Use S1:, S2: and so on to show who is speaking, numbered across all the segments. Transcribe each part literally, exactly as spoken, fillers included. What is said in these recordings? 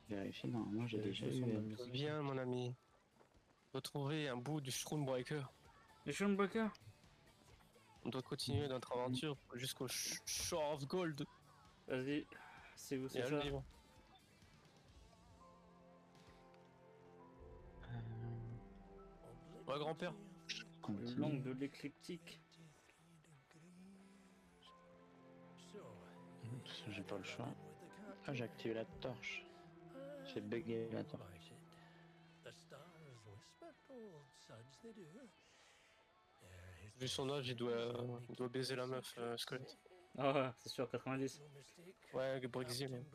S1: Vérifier, normalement j'ai
S2: Euh,
S1: déjà
S2: je
S1: eu
S2: sens ma
S1: euh,
S2: musique.
S3: Viens, mon ami. Retrouver un bout du Shroomebreaker.
S2: Les Shronebreaker.
S3: On doit continuer notre aventure jusqu'au Sh- Shore of Gold.
S2: Vas-y, c'est où
S3: Il y
S2: c'est
S3: a un
S2: ça?
S3: livre.
S1: euh,
S3: Ouais, grand-père.
S2: Le
S1: continue.
S2: langue de l'écliptique.
S1: De toute façon, j'ai pas le choix. Ah, j'ai activé la torche. J'ai bugué la torche.
S3: Vu son âge, il doit, il doit baiser la meuf euh, squelette.
S2: Ah ouais, c'est sûr, quatre-vingt-dix.
S3: Ouais, Brexit. Ouais.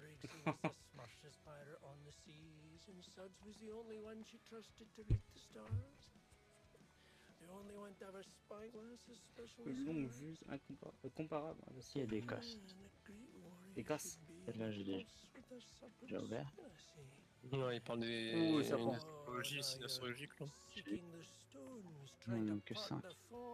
S2: Une longue vue incompa- euh, comparable à la
S1: Il y a
S2: sienne.
S1: des costes.
S2: Des casses.
S1: Celle-là, j'ai déjà, déjà ouvert.
S3: Ouais, il parle
S2: Ouh, le
S3: des
S2: serpent.
S3: astrologie, signes astrologiques là.
S1: Il n'en manque que cinq.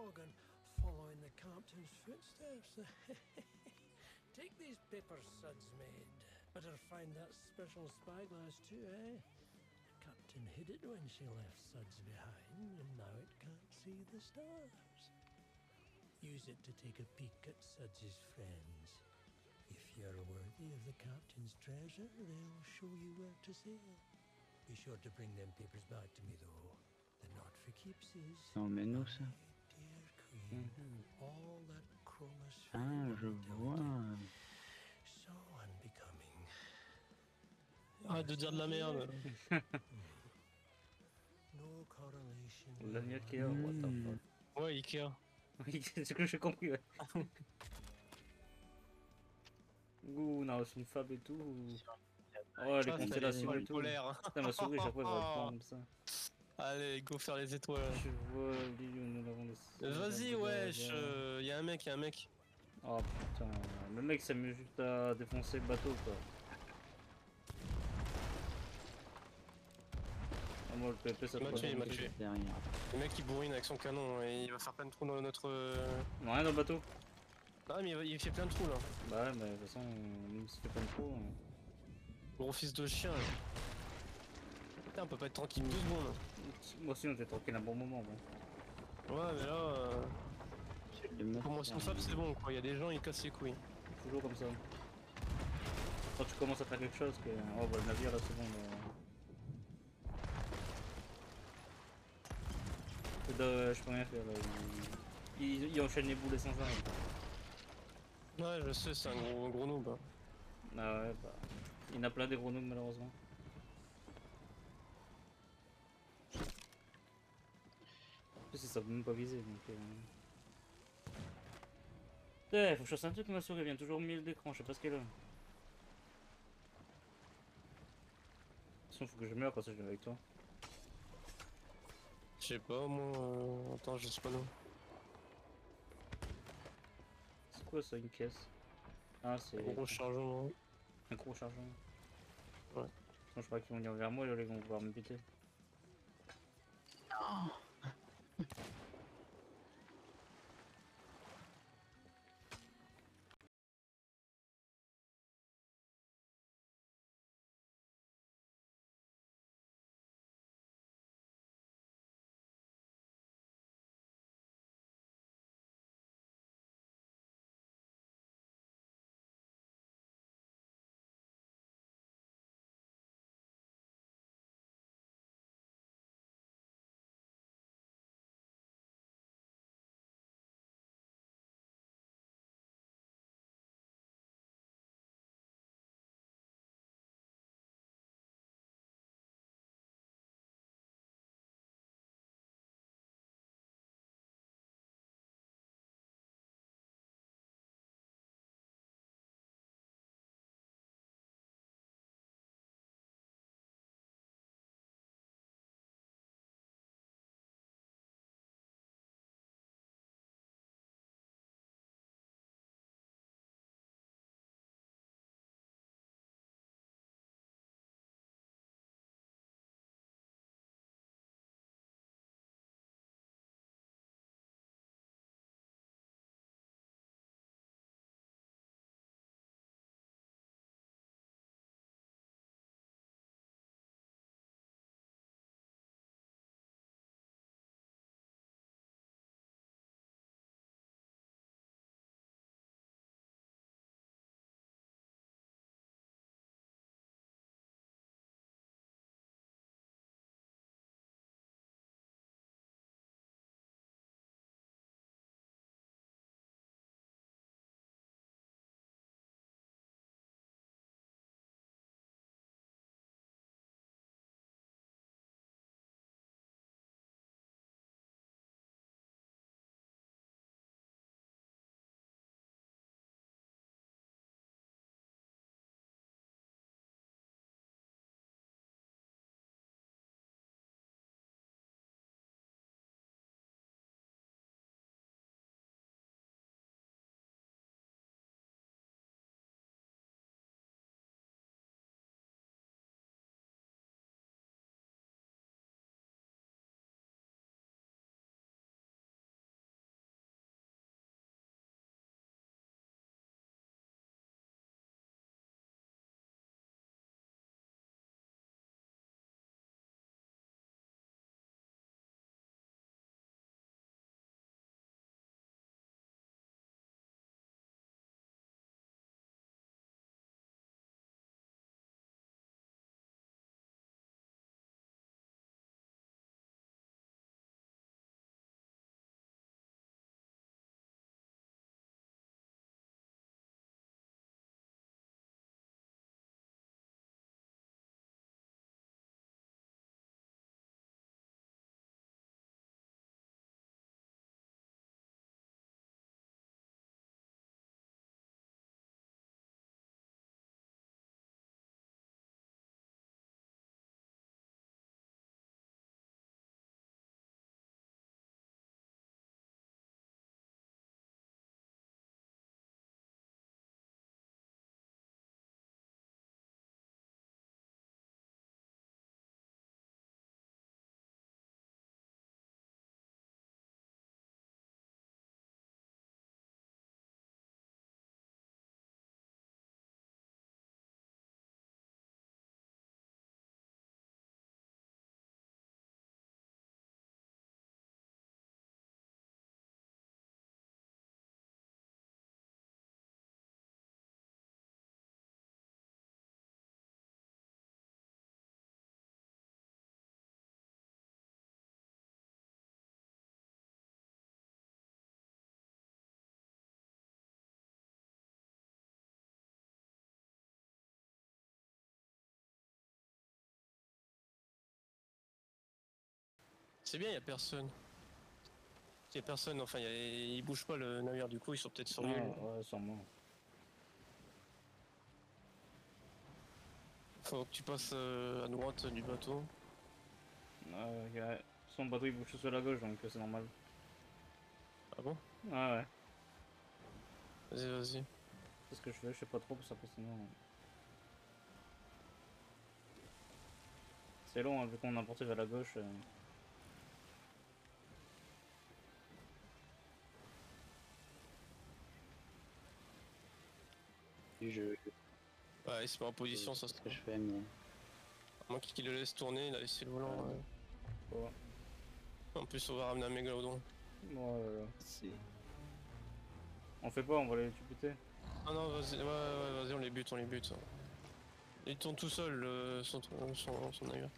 S4: Take these papers Suds made. Better find that special spyglass too, eh? The captain hid it when she left Suds behind, and now it can't see the stars. Use it to take a peek at Suds's friends. If you're worthy of the captain's treasure, they'll show you where to sail. Be sure to bring them papers back to me, though. They're not for keepsies.
S1: Non, mais nous, ça.
S4: Dear Queen, all that chromosphere
S1: Ah, je vois.
S4: so unbecoming.
S3: Arrête de dire de la merde.
S4: No correlation.
S2: L'agneau qui est what the
S1: Hmm.
S2: fuck.
S3: Ouais, Ikea.
S2: Oui, c'est ce que j'ai compris, ouais. Ouh, on a reçu une fable et tout. Oh, les
S3: Ah, c'est
S2: constellations
S3: l'étoile
S2: et tout.
S3: polaire.
S2: Putain, ma souris, chaque fois, elle va le prendre comme ça.
S3: Allez, go faire les étoiles.
S2: Je vois l'île où nous l'avons laissé.
S3: Vas-y, wesh. Euh, y a un mec, y a un mec.
S2: Oh putain, le mec s'amuse juste à défoncer le bateau, quoi. Ah, moi, le P V P, ça
S3: Il m'a
S2: te
S3: tué, il m'a
S2: passe.
S3: tué.
S1: Derrière.
S3: Le mec il bourrine avec son canon et il va faire plein de trous dans notre. euh,
S2: Non, rien dans le bateau.
S3: Ah, mais il va- il fait plein de trous là.
S2: Bah ouais, mais de toute façon, même si fait pas de trou. hein.
S3: Gros fils de chien. Putain, on peut pas être tranquille deux secondes.
S2: Moi aussi, on était tranquille un bon moment. Bon.
S3: Ouais, mais là, euh,
S1: C'est le mec
S3: pour moi,
S1: qui
S3: son sable, c'est bon quoi. Il y a des gens, ils cassent les couilles.
S2: Toujours comme ça. Quand tu commences à faire quelque chose, que. Oh bah le navire là, c'est bon. Là. De, je peux rien faire là. Il, il, il enchaîne les boulets sans arrêt.
S3: Ouais, je sais, c'est un gros, gros noob. hein.
S2: Ah ouais, bah. Il y en a plein des gros noobs malheureusement. En plus, ça peut même pas viser donc. Euh... Eh, faut que je fasse un truc, ma souris vient toujours au milieu de l'écran, je sais pas ce qu'elle a. De toute façon, faut que je meure quand ça je viens avec toi.
S3: Je sais pas, moi. euh, Attends, je sais pas non.
S2: C'est quoi ça, une caisse? Ah, c'est
S3: Gros chargement.
S2: un gros chargement.
S3: Ouais.
S2: Sinon, je crois qu'ils vont venir vers moi et là, ils vont pouvoir me buter.
S3: C'est bien, y a personne. Y a personne, enfin, y a... il bouge pas le navire, du coup, ils sont peut-être sur
S2: Ouais,
S3: l'île.
S2: ouais, sûrement.
S3: Faut que tu passes euh, à droite du bateau.
S2: Ouais, ouais. Son bateau il bouge sur la gauche donc euh, c'est normal.
S3: Ah bon?
S2: Ouais, ouais.
S3: Vas-y, vas-y.
S2: C'est ce que je fais, je sais pas trop parce que après sinon. euh, C'est long hein, vu qu'on a porté vers la gauche. euh.
S1: Et je,
S3: Ouais, il se met en
S1: je
S3: position,
S1: sais
S3: ça
S1: pas
S3: se
S1: ce que je fais, mais
S3: À moins qu'il le laisse tourner, il a laissé le volant.
S1: Ouais.
S3: Ouais.
S2: Ouais.
S3: En plus, on va ramener un mégalodon.
S2: Ouais, ouais, ouais.
S1: c'est.
S2: On fait pas, on va les buter.
S3: Ah non, vas-y, ouais, ouais, vas-y, on les bute, on les bute. Il tourne tout seul, le- son, son, son navire.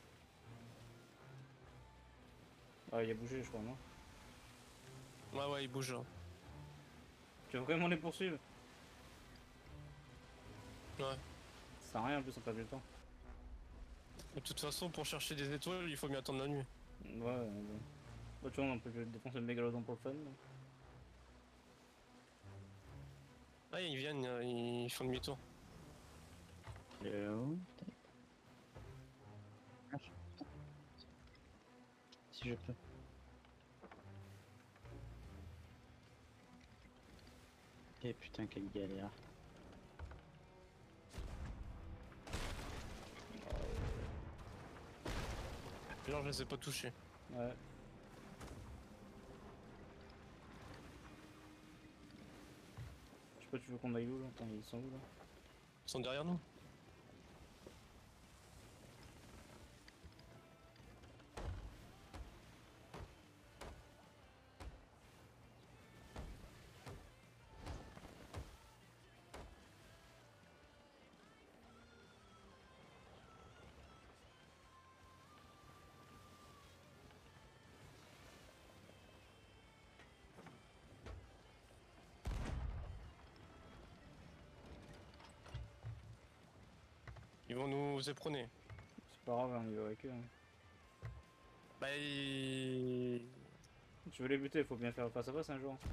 S2: Ah, il a bougé, je crois, non?
S3: Ouais, ouais, il bouge là.
S2: Tu veux vraiment les poursuivre?
S3: Ouais.
S2: Ça sert à rien en plus, on perd du temps.
S3: De toute façon, pour chercher des étoiles, il faut bien attendre la nuit.
S2: Ouais, ouais, bon. Bah, tu vois, on peut défoncer le mégalodon pour le fun. là.
S3: Ah, ils viennent, euh, ils font demi-tour.
S1: Hello. Ah, je- Si je peux. Eh putain, quelle galère.
S3: Genre, je les ai pas touchés.
S2: Ouais. Je sais pas, tu veux qu'on aille où là? Attends, ils sont où là?
S3: Ils sont derrière nous. Ils vont nous éperonner.
S2: C'est pas grave, on y va avec eux. hein.
S3: Bah, ils...
S2: Tu veux les buter, faut bien faire face à face un jour.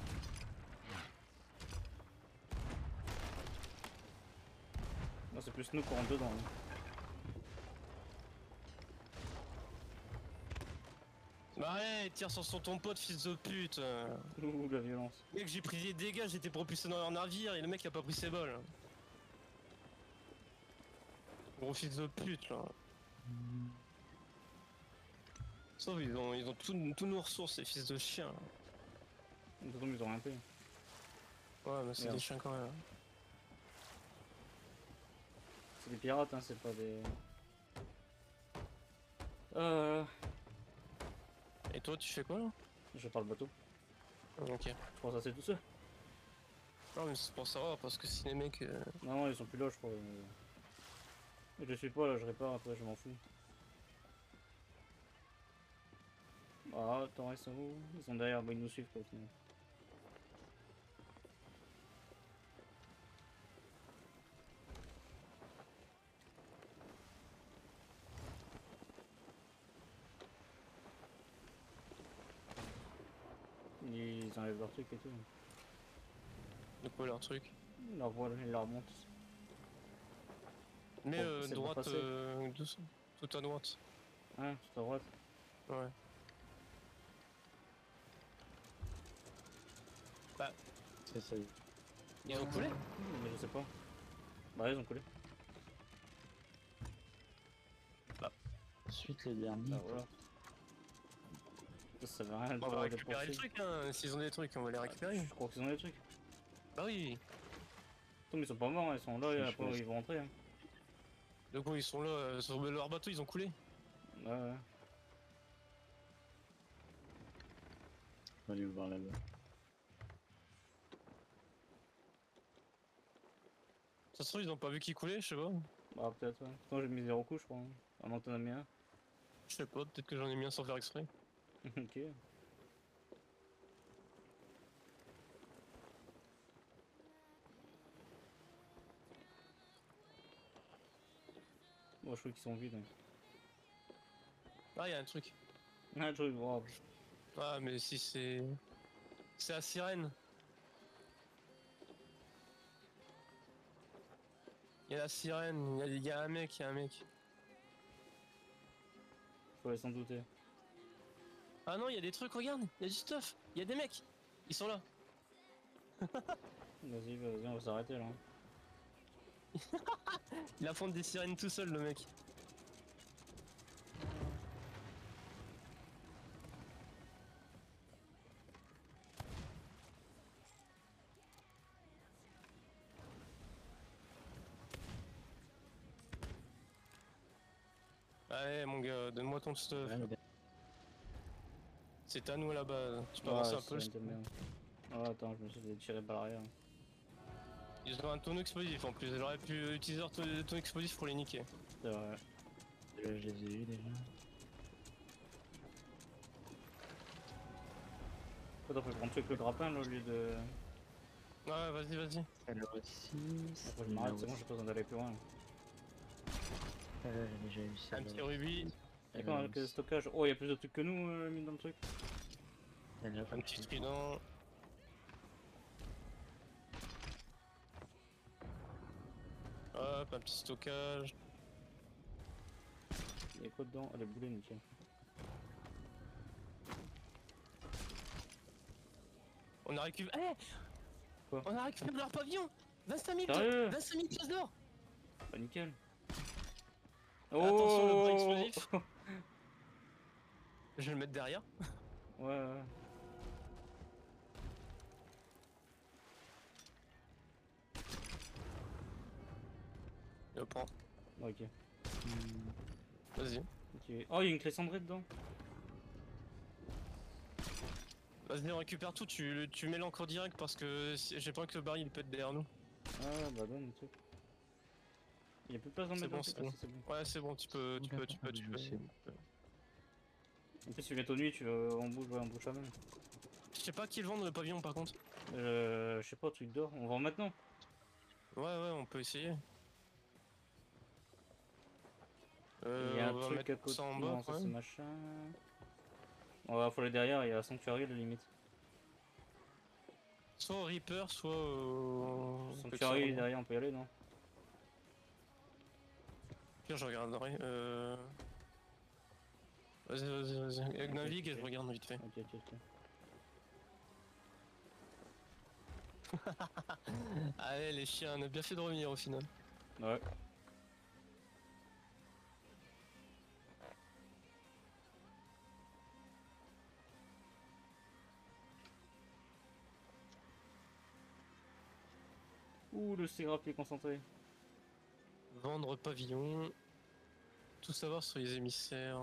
S2: Non, c'est plus nous qui rentre dedans. hein.
S3: Bah ouais, tire sur son ton pote, fils de pute.
S2: Ouh, la violence.
S3: Mec, j'ai pris des dégâts, j'étais propulsé dans leur navire et le mec a pas pris ses balles. Gros fils de pute là. Sauf ils ont, ils ont tous tous nos ressources, ces fils de chiens.
S2: De toute façon, ils ont rien payé.
S3: Ouais, mais c'est
S2: Merde.
S3: des chiens quand même.
S2: C'est des pirates, hein, c'est pas des. Euh.
S3: Et toi, tu fais quoi là?
S2: Je parle bateau.
S3: Ok.
S2: Je pense que c'est tout seul.
S3: Non, mais c'est pour savoir parce que si les mecs. euh,
S2: Non, non, ils sont plus là, je crois. euh. Je suis pas là, je répare après, je m'en fous. Ah, attends, ils sont où? Ils sont derrière, bah ils nous suivent quoi au final. Ils enlèvent leur truc et tout.
S3: de quoi leur truc.
S2: Leur voile, ils la remontent.
S3: Mais
S2: Bon,
S3: euh,
S2: c'est pour
S3: droite,
S2: passer.
S3: euh, douce- tout à droite.
S2: Hein, tout à droite.
S3: Ouais. Bah,
S1: C'est ça.
S3: ils ont coulé?
S2: Mais je sais pas. Bah, ils ont collé.
S1: Ensuite, le dernier.
S2: Ah, voilà. Ça, ça veut rien
S3: On
S2: dire
S3: va
S2: de
S3: récupérer le
S2: poursuivre.
S3: truc, hein. S'ils ont des trucs, on va les récupérer.
S2: Je crois qu'ils ont des trucs.
S3: Bah oui.
S2: Attends, mais ils sont pas morts, ils sont là et
S1: Je
S2: après
S1: pense.
S2: ils vont rentrer. Hein.
S3: De quoi ils sont là, euh, sur leur bateau, ils ont coulé.
S2: Ouais, ouais.
S1: On va aller voir là-bas.
S3: Ça se trouve, ils ont pas vu qu'ils coulaient, je sais pas.
S2: Bah, peut-être, ouais. Pourtant, j'ai mis zéro coup, je crois. Hein. Ah non, t'en as mis un.
S3: Je sais pas, peut-être que j'en ai mis un sans faire exprès.
S2: Ok. Bon, je trouve qu'ils sont vides. Hein.
S3: Ah, y'a un truc.
S2: Un truc, wow.
S3: Ah, mais si c'est. C'est la sirène. Il y a la sirène, il y a, il y a un mec, il y a un mec.
S2: Faut s'en douter.
S3: Ah non, il y a des trucs, regarde, il y a du stuff, il y a des mecs. Ils sont là.
S2: Vas-y, vas-y, on va s'arrêter là.
S3: Il affronte des sirènes tout seul, le mec. Allez, mon gars, donne-moi ton stuff.
S1: Ouais, mais
S3: C'est à nous là-bas. Tu peux
S2: Ouais,
S3: avancer un peu.
S2: c'est bien. Oh, attends, je me suis fait tirer par l'arrière.
S3: Ils ont un tonneau explosif en plus. J'aurais pu utiliser leur tonneau tonneau explosif pour les niquer.
S2: C'est vrai.
S1: je les ai eu déjà.
S2: Attends, faut que je rentre avec le grappin là au lieu de.
S3: Ouais, vas-y, vas-y.
S1: Alors ici.
S2: Après, je m'arrête, c'est bon, j'ai pas besoin d'aller plus loin.
S1: Euh, j'ai déjà eu ça.
S3: Un petit rubis,
S2: Y'a quoi avec le stockage? Oh, y'a plus de trucs que nous euh, mis dans le truc.
S3: un petit trident. Hop, un petit stockage.
S2: Y'a quoi dedans? Ah, les boulets, nickel.
S3: On a récupéré. Eh
S2: Quoi?
S3: On a récupéré leur pavillon. vingt-cinq mille,
S2: Sérieux?
S3: vingt-cinq mille pièces d'or.
S2: Bah, nickel.
S3: Attention, le bras
S2: Oh
S3: explosif. Je vais le mettre derrière.
S2: Ouais, ouais.
S3: Je le prends.
S2: Ok.
S3: Vas-y.
S2: Ok. Oh, y'a une clé cendrée dedans.
S3: Vas-y, on récupère tout. Tu, tu mets l'encre direct parce que si- j'ai pas envie que le baril il pète derrière nous.
S2: Ah, bah, donne le truc. Y'a plus de place dans
S3: C'est
S2: le
S3: bon,
S2: bon,
S3: c'est
S2: ah,
S3: bon.
S2: si, c'est bon.
S3: Ouais, c'est bon. Tu peux, tu peux, tu peux, tu peux.
S1: Je sais.
S2: En plus, si bientôt nuit, tu veux, on bouge, ouais, on bouge quand même.
S3: Je sais pas qui le vendre le pavillon par contre.
S2: Euh, je sais pas, truc d'or. On vend maintenant.
S3: Ouais, ouais, on peut essayer.
S2: Il
S3: Euh,
S2: y a un
S3: on va
S2: truc à
S3: mettre
S2: côté.
S3: ça en
S2: Non,
S3: bas.
S2: ça
S3: Ouais.
S2: c'est machin. On va faut aller derrière, il y a Sanctuary à la limite.
S3: Soit au Reaper, soit au.
S2: Sanctuary derrière, on peut y aller, non?
S3: Pire, je regarderai. Euh... Vas-y, vas-y, vas-y.
S2: Ok,
S3: Navigue et
S2: ok.
S3: je regarde vite fait.
S2: Ok, ok, ok.
S3: Allez, les chiens, on a bien fait de revenir au final.
S2: Ouais. Ouh, le séraphier concentré.
S3: Vendre pavillon. Tout savoir sur les émissaires.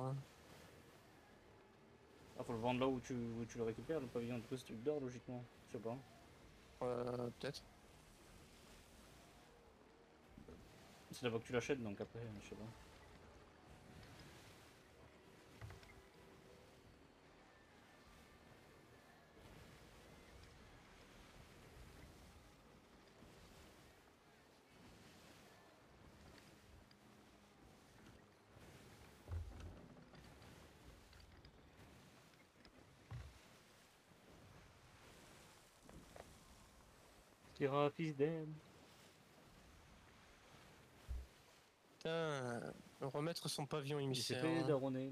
S2: Ah, faut le vendre là où tu, où tu le récupères, le pavillon. Du coup, c'est truc d'or, logiquement. Je sais pas.
S3: Euh, peut-être.
S2: C'est là-bas que tu l'achètes, donc après, je sais pas. Seraphis dead.
S3: Putain, remettre son pavillon
S2: Il s'est
S3: émissaire.
S2: fait
S3: hein.
S2: daronner.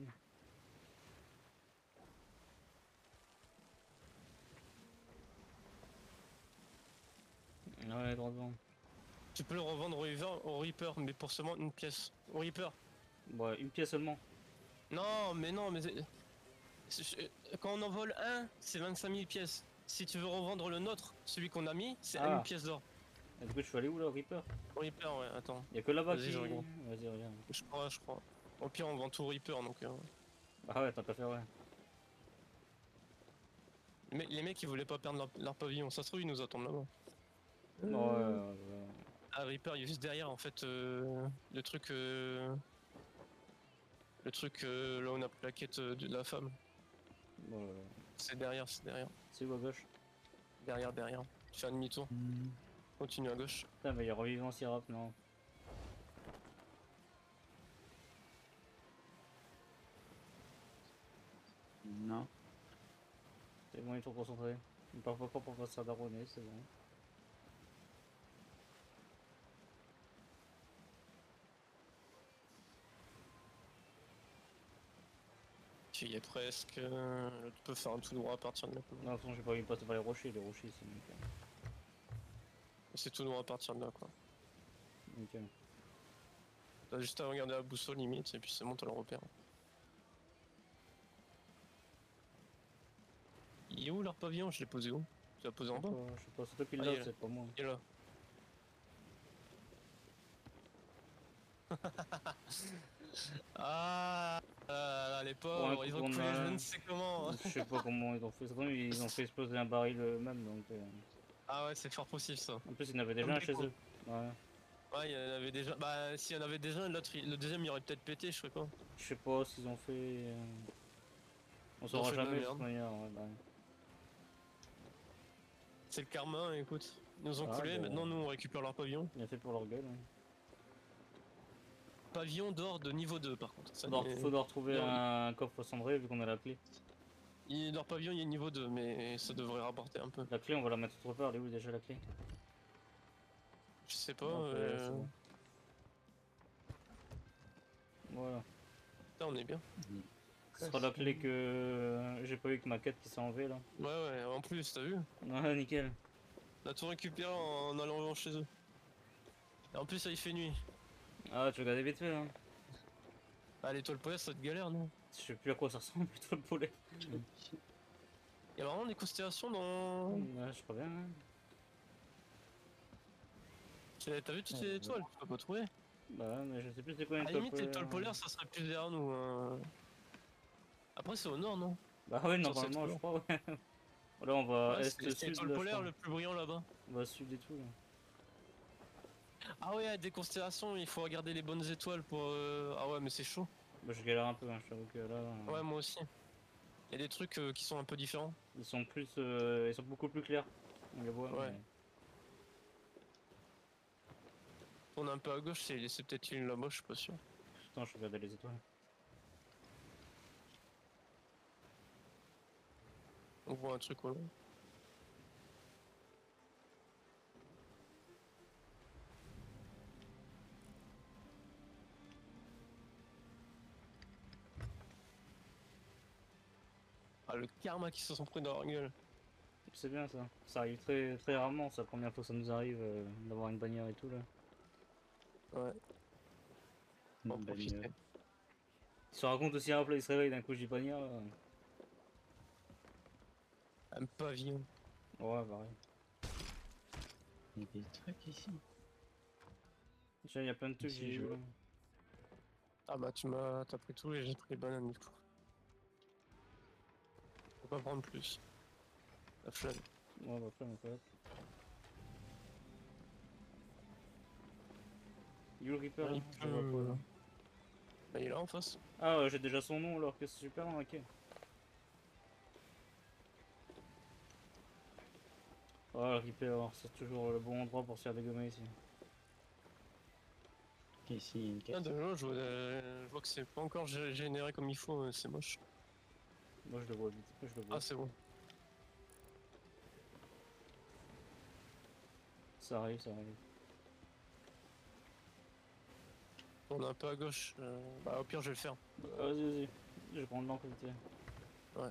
S2: Ouais, droit devant.
S3: Tu peux le revendre au Reaper, au Reaper, mais pour seulement une pièce. Au Reaper.
S2: Ouais, une pièce seulement.
S3: Non, mais non, mais. c'est- c'est- Quand on en vole un, c'est vingt-cinq mille pièces. Si tu veux revendre le nôtre, celui qu'on a mis, c'est
S2: Ah.
S3: une pièce d'or.
S2: Et du coup, je suis allé où là, au Reaper?
S3: Au Reaper, ouais, attends.
S2: Y'a que là-bas
S3: Vas-y,
S2: qui.
S3: je regarde.
S2: Vas-y, regarde.
S3: Je crois, je crois. Au pire, on vend tout au Reaper, donc. euh,
S2: Ah ouais, t'as qu'à faire, ouais.
S3: Les mecs, les mecs, ils voulaient pas perdre leur, leur pavillon. Ça se trouve, ils nous attendent là-bas.
S2: Ouais, ouais, ouais.
S3: Ah, Reaper, il est juste derrière, en fait, euh, le truc. euh, Le truc euh, là où on a pris la quête euh, de la femme.
S2: Ouais, ouais.
S3: C'est derrière, c'est derrière.
S2: C'est où à gauche?
S3: Derrière, derrière. Tu fais un demi-tour. Continue à gauche.
S2: Putain, mais il y a revivant Syrap, non? bon, ils sont concentrés. Ils partent pas fort pour pas se faire daronner, c'est bon.
S3: Tu y es presque. euh, Tu peux faire un tout droit à partir de là. quoi.
S2: Non, de toute façon, j'ai pas envie de passer par les rochers, les rochers c'est nickel.
S3: C'est tout droit à partir de là quoi.
S2: Nickel.
S3: T'as juste à regarder la boussole limite et puis c'est bon, t'as le repère. Il est où leur pavillon? Je l'ai posé où? Tu l'as posé en bas?
S2: Je sais pas, c'est toi qui
S3: Ah,
S2: l'as,
S3: il est là.
S2: c'est pas moi.
S3: Il est là. Ah, là, là, les pauvres,
S2: Ouais,
S3: ils ont
S2: on
S3: coulé
S2: a-
S3: je ne sais comment.
S2: Je sais pas comment ils ont fait ça, ils ont fait exploser un baril eux-mêmes donc. euh,
S3: Ah ouais, c'est fort possible ça.
S2: En plus, il y en avait déjà
S3: Comme
S2: un
S3: des
S2: chez
S3: cons.
S2: eux. Ouais.
S3: Ouais, il y en avait déjà. Bah, s'il y en avait déjà un, l'autre, il- le deuxième il aurait peut-être pété, je sais pas.
S2: Je sais pas ce qu'ils ont fait. euh, On
S3: Ils ont
S2: saura
S3: fait de la
S2: jamais de
S3: merde.
S2: toute manière. Ouais, bah.
S3: C'est le karma, hein, écoute. Ils nous ont
S2: Ah,
S3: coulé,
S2: bah.
S3: maintenant nous on récupère leur pavillon.
S2: Bien fait pour leur gueule. Hein.
S3: Pavillon d'or de niveau deux par contre. Ça,
S2: Faudra,
S3: il est-
S2: faudra retrouver
S3: Non,
S2: un coffre cendré vu qu'on a la clé.
S3: il- leur pavillon il est niveau deux, mais ça devrait rapporter un peu.
S2: La clé, on va la mettre autre part. Elle est où déjà la clé?
S3: Je sais pas.
S2: Donc, euh,
S3: euh,
S2: c'est bon. Voilà.
S3: Putain, on est bien.
S2: Ce sera la clé que euh, j'ai pas eu que ma quête qui s'est enlevée là.
S3: Ouais, ouais, en plus, t'as vu?
S2: Ouais, nickel.
S3: On a tout récupéré en allant chez eux. Et en plus, ça il fait nuit.
S2: Ah, tu regardais vite fait, hein.
S3: Ah, l'étoile polaire, ça te galère, non?
S2: Je sais plus à quoi ça ressemble plutôt le poulet.
S3: Il y a vraiment des constellations dans.
S2: Ouais, je crois bien. Hein.
S3: T'as t'as vu toutes
S2: Ouais,
S3: ces
S2: ouais.
S3: étoiles? Tu peux pas trouver?
S2: Bah, ouais, mais je sais plus c'est quoi
S3: À
S2: une
S3: la
S2: étoile
S3: limite, l'étoile
S2: polaire.
S3: polaire, ça serait plus derrière nous. hein. Après, c'est au nord, non?
S2: Bah, ouais,
S3: Sur cette
S2: normalement, je
S3: couleur.
S2: crois, ouais. Là, on va
S3: Ouais,
S2: est,
S3: c'est c'est
S2: sud,
S3: l'étoile
S2: là, je
S3: polaire
S2: crois.
S3: le plus brillant là-bas.
S2: On va sud et tout, là.
S3: Ah ouais, des constellations, il faut regarder les bonnes étoiles pour. euh, Ah ouais, mais c'est chaud.
S2: Bah, je galère un peu, hein, je t'avoue que là. euh,
S3: Ouais, moi aussi. Il y a des trucs euh, qui sont un peu différents.
S2: Ils sont plus. euh, Ils sont beaucoup plus clairs. On les voit.
S3: Ouais.
S2: mais-
S3: On est un peu à gauche, c'est c'est peut-être une là-bas, je suis pas sûr.
S2: Putain, je regardais les étoiles.
S3: On voit un truc au loin. Ah, le karma qui se sont pris dans leur gueule.
S2: C'est bien ça. Ça arrive très, très rarement, c'est la première fois que ça nous arrive euh, d'avoir une bannière et tout là.
S3: Ouais,
S1: Une
S3: on
S1: bonne
S3: profiter.
S1: idée.
S2: Il se raconte aussi un plat, il se réveille d'un coup, j'ai bannière là.
S3: Un pavillon.
S2: Ouais, pareil.
S1: Il y a des trucs ici.
S2: Déjà, il y a plein de trucs,
S1: Ici,
S2: j'ai
S1: je
S2: vu.
S1: vois.
S3: Ah bah tu m'as t'as pris tout et j'ai pris les bananes du coup. Faut pas prendre plus. La flemme.
S2: Ouais, bah, après, mon pote. You Reaper,
S3: Il
S2: là, je vois
S3: peut-
S2: pas, là.
S3: Bah il est là en face.
S2: Ah, ouais, j'ai déjà son nom alors que c'est super, ok. Oh, le Reaper, c'est toujours le bon endroit pour se faire dégommer ici.
S1: Ici, il y a une
S3: Ah
S1: carte.
S3: déjà je vois, euh, je vois que c'est pas encore gé- généré comme il faut, euh, c'est moche.
S2: Moi, je le vois vite, je le vois.
S3: Ah c'est bon.
S2: Ça arrive, ça arrive.
S3: On est un peu à gauche. euh, Bah au pire je vais le faire.
S2: Bah, vas-y, vas-y. Je vais prendre l'encre vite fait.
S3: Ouais.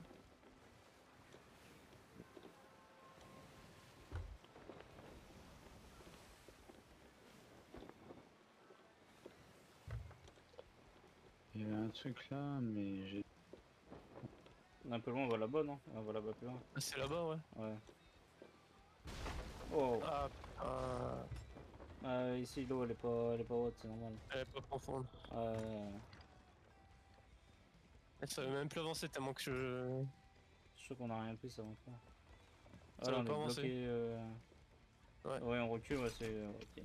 S1: Il y avait un truc là, mais j'ai.
S2: Un peu loin, on va là-bas, non? On va là-bas plus loin.
S3: Ah, c'est là-bas ouais.
S2: Ouais. Oh!
S3: Ah putain.
S2: Ah, ici, l'eau, elle est pas, elle est pas haute, c'est normal.
S3: Elle est pas profonde.
S2: Euh,
S3: Elle savait même plus avancer tellement que je.
S2: je suis sûr qu'on a rien pris, ça va faire. Ah,
S3: Ça
S2: là,
S3: va
S2: on
S3: pas
S2: est
S3: avancer.
S2: bloqué. Euh...
S3: Ouais.
S2: Ouais, on recule, ouais, c'est. euh, ok.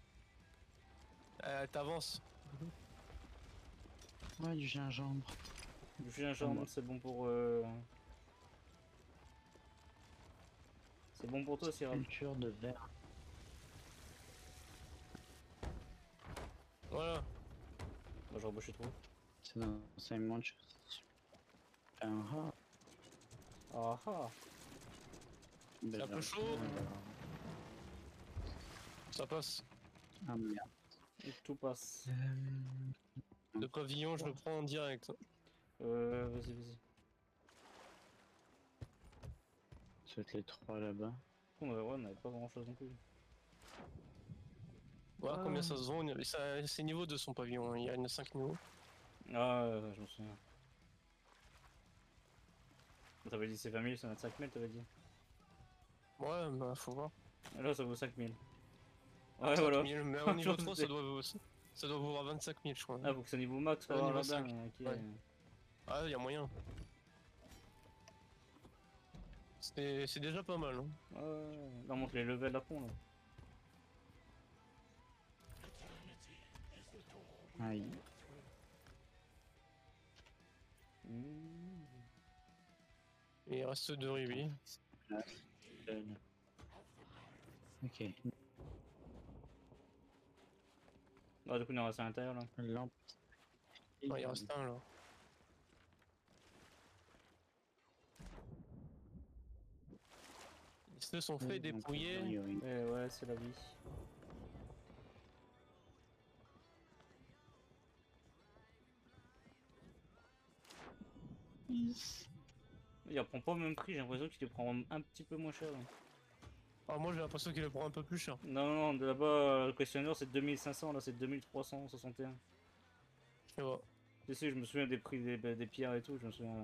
S3: Euh, T'avances.
S1: Ouais, du gingembre.
S2: Du gingembre, c'est bon pour. Euh... C'est bon pour toi, Cyril.
S1: Culture de verre.
S3: Voilà.
S2: Bah, j'ai rebouché trop.
S1: C'est dans Simon Chose. Un rat.
S2: Ah ah!
S1: Ben,
S3: un peu
S1: j'ai-
S3: chaud.
S1: alors.
S3: Ça passe.
S1: Ah merde.
S2: Et tout passe.
S3: Le pavillon, je le prends en direct.
S2: Euh, vas-y, vas-y.
S1: Sauter les trois là-bas.
S2: On avait, ouais, on avait pas grand chose non plus.
S3: Voilà
S2: Ah.
S3: combien ça se vend. il y a- ça- C'est niveau de son pavillon, il y a une cinq niveaux.
S2: Ah, ouais, ouais, je me souviens. T'avais dit c'est vingt mille, c'est vingt-cinq mille, t'avais dit.
S3: Ouais, bah faut voir.
S2: Ah, là, ça vaut cinq mille. Ouais, voilà.
S3: cinq mille, mais au niveau
S2: J'en
S3: trois,
S2: sais.
S3: ça doit, ça doit vouloir vingt-cinq mille, je crois.
S2: Ah, faut que c'est niveau max pour
S3: Euh,
S2: avoir
S3: niveau
S2: là-bas.
S3: cinq.
S2: Ok.
S3: Ouais. Ah, il y a moyen. C'est c'est déjà pas mal. Hein.
S2: Ouais, là, on montre les levels à fond là.
S1: Aïe.
S2: Mmh.
S3: Et il reste deux rubis.
S1: Euh, Ok.
S2: Ah, du coup, on est resté à l'intérieur là.
S1: Lampe.
S3: Ouais, il reste un là. Ils se sont fait dépouiller.
S1: Oui, oui.
S2: Eh ouais, c'est la vie. Il reprend pas au même prix, j'ai l'impression qu'il les prend un petit peu moins cher. Là.
S3: Ah, moi j'ai l'impression qu'il le prend un peu plus cher.
S2: Non, non, non, de là-bas, le questionnaire c'est deux mille cinq cents, là c'est deux mille trois cent soixante et un.
S3: Je sais pas.
S2: Tu sais, je me souviens des prix des, des pierres et tout, je me souviens.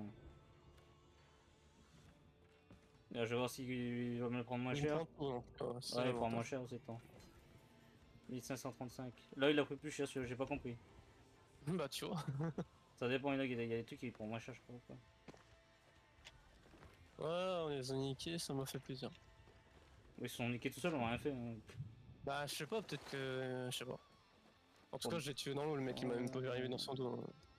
S2: Là, je vais voir s'il va me le prendre moins
S3: Il
S2: cher.
S3: prend tout, donc, euh, c'est
S2: Ouais, il prend
S3: l'avantage.
S2: moins cher aussi, temps. mille cinq cent trente-cinq. Là, il a pris plus cher, celui-là, j'ai pas compris.
S3: Bah tu vois.
S2: Ça dépend, il y a, il y a des trucs qui prennent moins cher, je crois. Quoi.
S3: Ouais, on les a niqués, ça m'a fait plaisir.
S2: Ils se sont niqués tout seuls, on a rien fait. Hein.
S3: Bah je sais pas, peut-être que... Je sais pas. En tout
S2: Bon.
S3: cas, je l'ai tué dans l'eau, le mec il m'a même pas vu arriver dans son dos.